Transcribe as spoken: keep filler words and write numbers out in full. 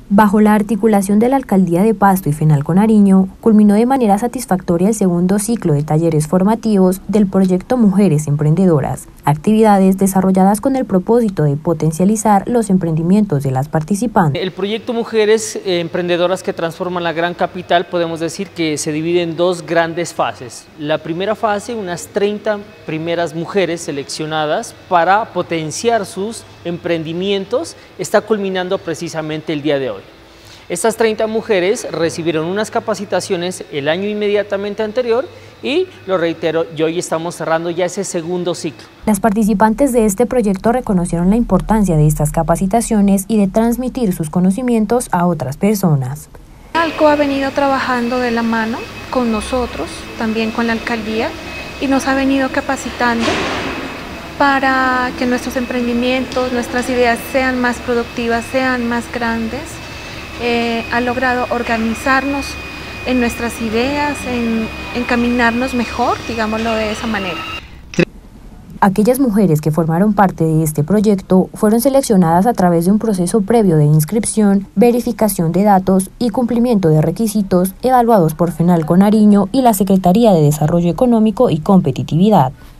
Bajo la articulación de la Alcaldía de Pasto y Fenalco Nariño, culminó de manera satisfactoria el segundo ciclo de talleres formativos del proyecto Mujeres Emprendedoras, actividades desarrolladas con el propósito de potencializar los emprendimientos de las participantes. El proyecto Mujeres Emprendedoras que transforman la gran capital, podemos decir que se divide en dos grandes fases. La primera fase, unas treinta primeras mujeres seleccionadas para potenciar sus emprendimientos, está culminando precisamente el día de hoy. Estas treinta mujeres recibieron unas capacitaciones el año inmediatamente anterior y, lo reitero, y hoy estamos cerrando ya ese segundo ciclo. Las participantes de este proyecto reconocieron la importancia de estas capacitaciones y de transmitir sus conocimientos a otras personas. Fenalco ha venido trabajando de la mano con nosotros, también con la alcaldía, y nos ha venido capacitando para que nuestros emprendimientos, nuestras ideas sean más productivas, sean más grandes. Eh, ha logrado organizarnos en nuestras ideas, en encaminarnos mejor, digámoslo de esa manera. Aquellas mujeres que formaron parte de este proyecto fueron seleccionadas a través de un proceso previo de inscripción, verificación de datos y cumplimiento de requisitos evaluados por Fenalco Nariño y la Secretaría de Desarrollo Económico y Competitividad.